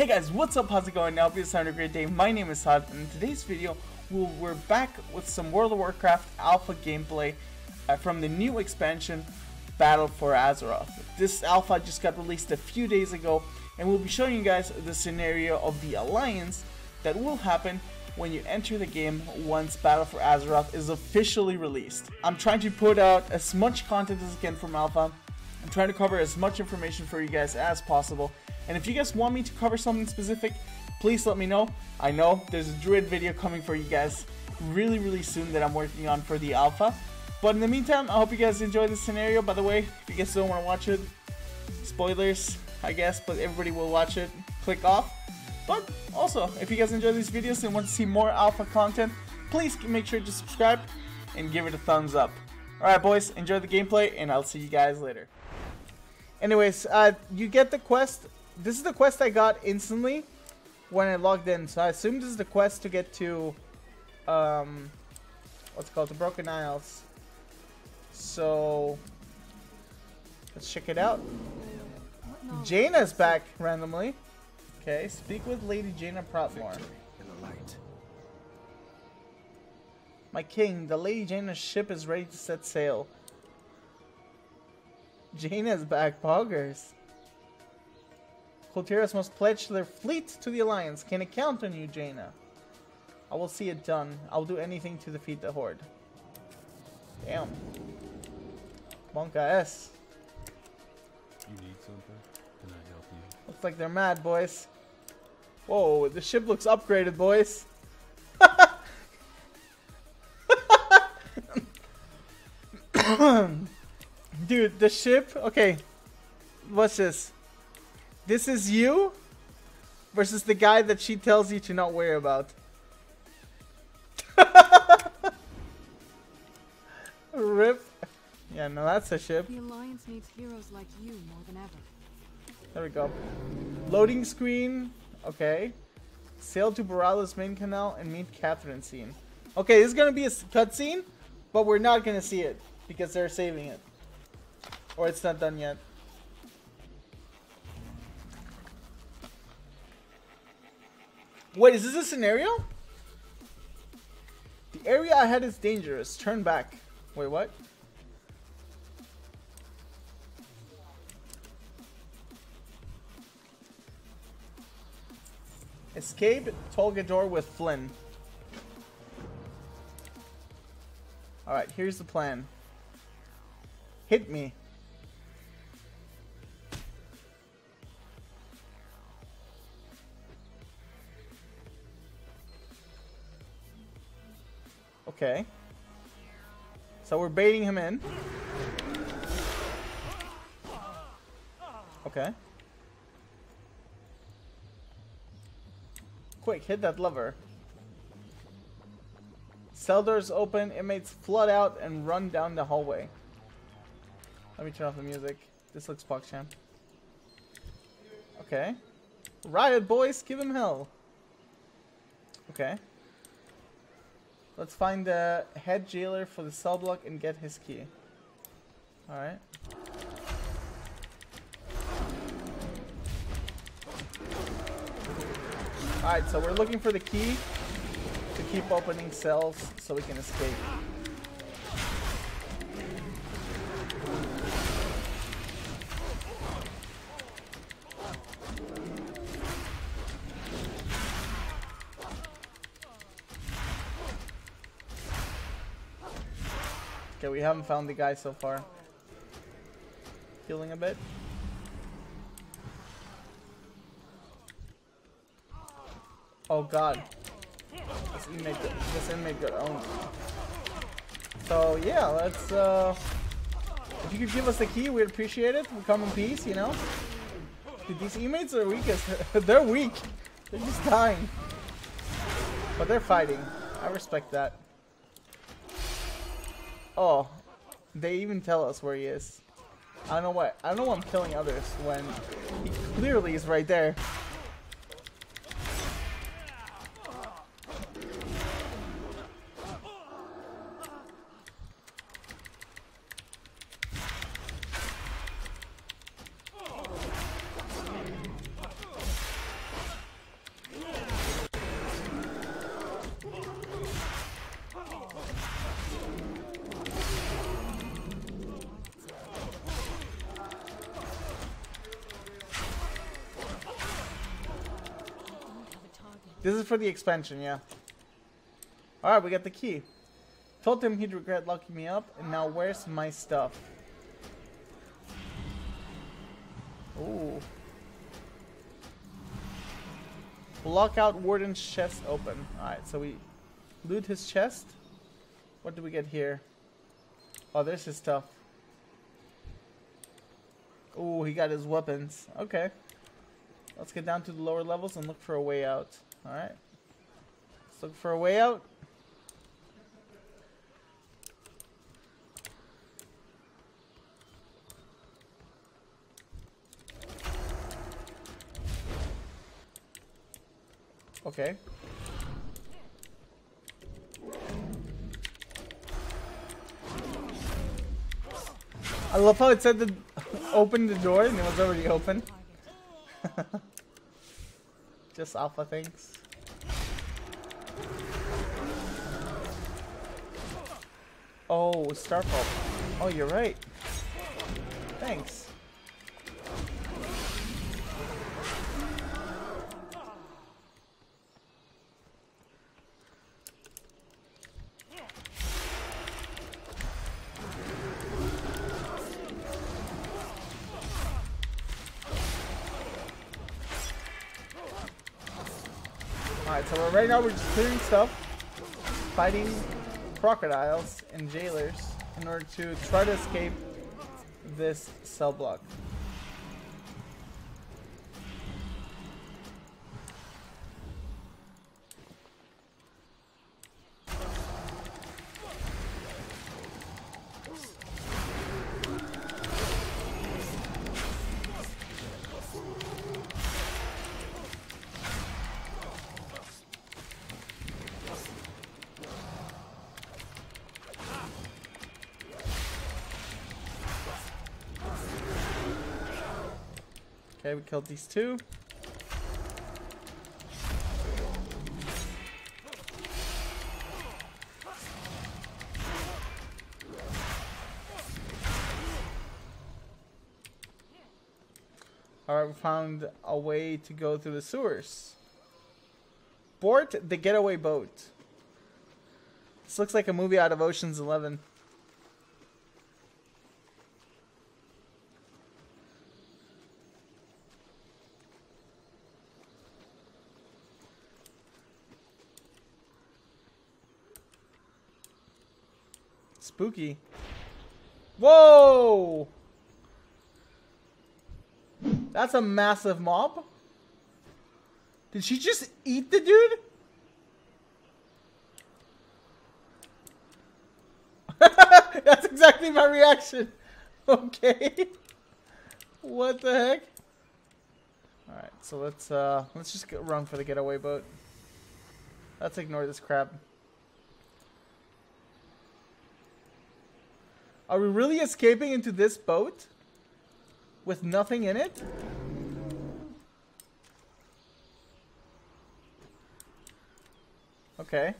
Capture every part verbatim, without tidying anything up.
Hey guys, what's up? How's it going? I hope you're having a great day. My name is Saad, and in today's video, we'll, we're back with some World of Warcraft alpha gameplay uh, from the new expansion, Battle for Azeroth. This alpha just got released a few days ago, and we'll be showing you guys the scenario of the alliance that will happen when you enter the game once Battle for Azeroth is officially released. I'm trying to put out as much content as I can from alpha. I'm trying to cover as much information for you guys as possible. And if you guys want me to cover something specific, please let me know. I know there's a Druid video coming for you guys really, really soon that I'm working on for the alpha. But in the meantime, I hope you guys enjoy this scenario. By the way, if you guys don't want to watch it, spoilers, I guess, but everybody will watch it. Click off. But also, if you guys enjoy these videos and want to see more alpha content, please make sure to subscribe and give it a thumbs up. Alright boys, enjoy the gameplay, and I'll see you guys later. Anyways, uh, you get the quest. This is the quest I got instantly when I logged in. So I assume this is the quest to get to, um, what's it called, the Broken Isles. So, let's check it out. Jaina's back randomly. Okay, speak with Lady Jaina Proudmoore. My king, the Lady Jaina's ship is ready to set sail. Jaina's back, poggers. Kul Tiras must pledge their fleet to the Alliance. Can I count on you, Jaina? I will see it done. I'll do anything to defeat the Horde. Damn. Monka S. You need something? Can I help you? Looks like they're mad, boys. Whoa, the ship looks upgraded, boys. Dude, the ship... Okay. What's this? This is you versus the guy that she tells you to not worry about. Rip. Yeah, no, that's a ship. The Alliance needs heroes like you more than ever. There we go. Loading screen. Okay. Sail to Borala's main canal and meet Catherine scene. Okay, this is going to be a cutscene, but we're not going to see it because they're saving it. Or it's not done yet. Wait, is this a scenario? The area ahead is dangerous. Turn back. Wait, what? Escape Tolgador with Flynn. Alright, here's the plan. Hit me. Okay. So we're baiting him in. Okay. Quick, hit that lever. Cell doors open, inmates flood out and run down the hallway. Let me turn off the music. This looks PogChamp. Okay. Riot boys, give him hell. Okay. Let's find the head jailer for the cell block and get his key. Alright. Alright, so we're looking for the key to keep opening cells so we can escape. Okay, we haven't found the guy so far. Healing a bit. Oh god. This inmate, this inmate got owned. So yeah, let's uh if you could give us the key, we'd appreciate it. We come in peace, you know? Dude, these inmates are weak as they're weak. They're just dying. But they're fighting. I respect that. Oh, they even tell us where he is. I don't know what. I don't know why I'm killing others when he clearly is right there. This is for the expansion, yeah. Alright, we got the key. Told him he'd regret locking me up, and now where's my stuff? Ooh. Block out Warden's chest open. Alright, so we loot his chest. What do we get here? Oh, there's his stuff. Ooh, he got his weapons. Okay. Let's get down to the lower levels and look for a way out. Alright. Let's look for a way out. Okay. I love how it said to open the door and it was already open. Just alpha things. Oh, Starfall. Oh, you're right. Thanks. Alright, so right now we're just clearing stuff, fighting crocodiles and jailers in order to try to escape this cell block. Okay, we killed these two. Alright, we found a way to go through the sewers. Board the getaway boat. This looks like a movie out of Ocean's Eleven. Spooky. Whoa! That's a massive mob. Did she just eat the dude? That's exactly my reaction. Okay. What the heck? Alright, so let's uh let's just get, run for the getaway boat. Let's ignore this crap. Are we really escaping into this boat? With nothing in it? Okay.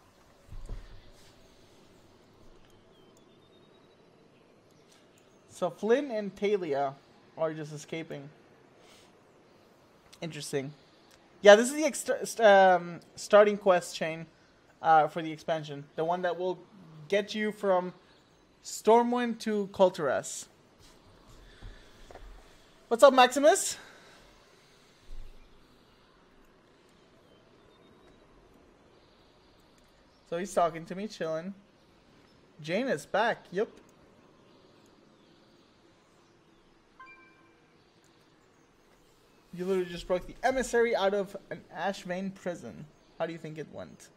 So Flynn and Talia are just escaping. Interesting. Yeah, this is the ex um, starting quest chain uh, for the expansion. The one that will get you from Stormwind to Kulturas. What's up, Maximus? So he's talking to me, chilling. Jane is back. Yep. You literally just broke the emissary out of an Ashvane prison. How do you think it went?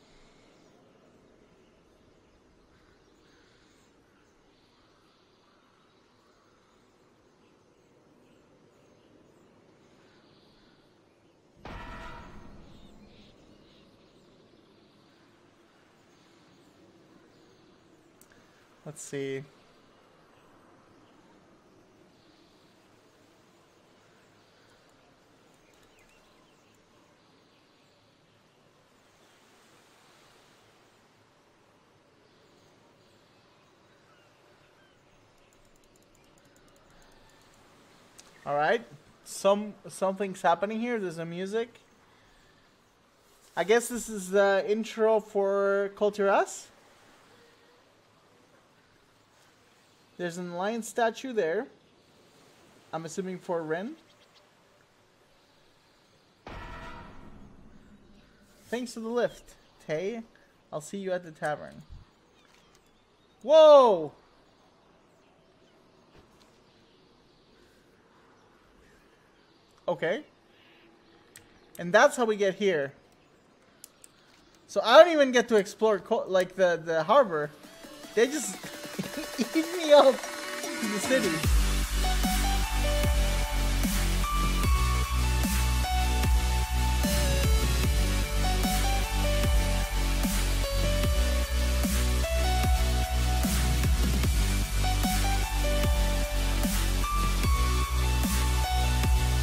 Let's see. All right. Some something's happening here. There's a music. I guess this is the intro for Kul Tiras. There's an lion statue there. I'm assuming for Ren. Thanks for the lift, Tay. I'll see you at the tavern. Whoa! Okay. And that's how we get here. So I don't even get to explore like the, the harbor. They just eat me up to the city.